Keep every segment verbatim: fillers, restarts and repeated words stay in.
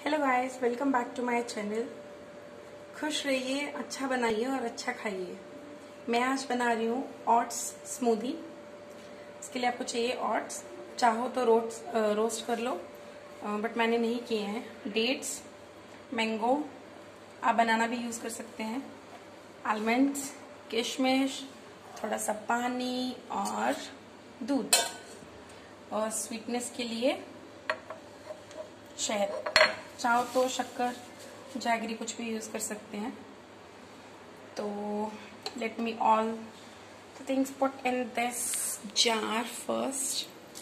Hello guys, welcome back to my channel. खुश रहिए, अच्छा बनाइए और अच्छा खाइए। मैं आज बना रही हूँ ओट्स स्मूदी। इसके लिए आपको चाहिए ओट्स। चाहो तो रोस्ट रोस्ट कर लो, बट मैंने नहीं किए हैं। डेट्स, मैंगो, आप बनाना भी यूज़ कर सकते हैं। आलमंड्स, किशमिश, थोड़ा सा पानी और दूध, और स्वीटनेस के लिए शहद। चाहो तो शक्कर, जैगरी कुछ भी यूज कर सकते हैं। तो let me all the things put in this jar first.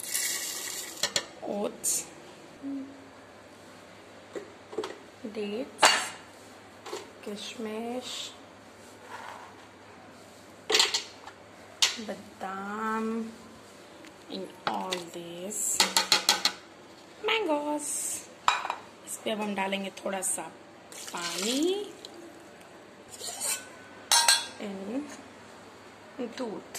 Oats, dates, किशमिश, badam, in all this mangoes. इस पे अब हम डालेंगे थोड़ा सा पानी, इन दूध,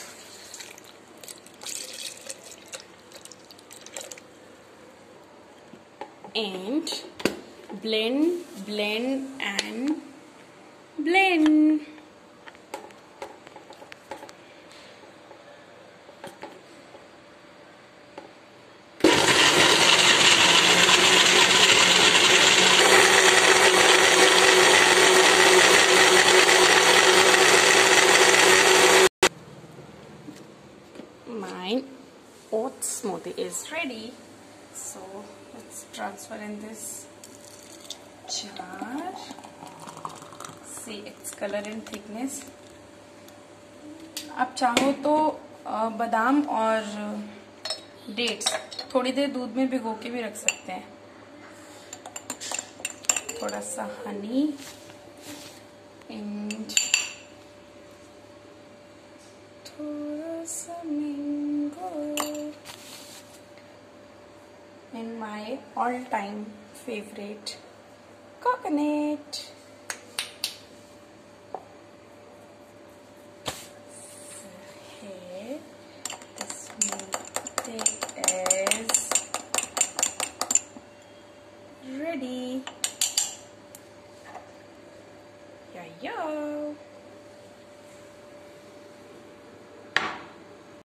and blend blend and blend. My oat smoothie is ready, so let's transfer in this jar. See its color and thickness. आप चाहो तो बादाम और डेट्स थोड़ी देर दूध में भिगो के भी रख सकते हैं। थोड़ा सा हनी एंड थोड़ा सा mango and my all-time favorite coconut. Here, the smoothie is ready. Yeah, yeah.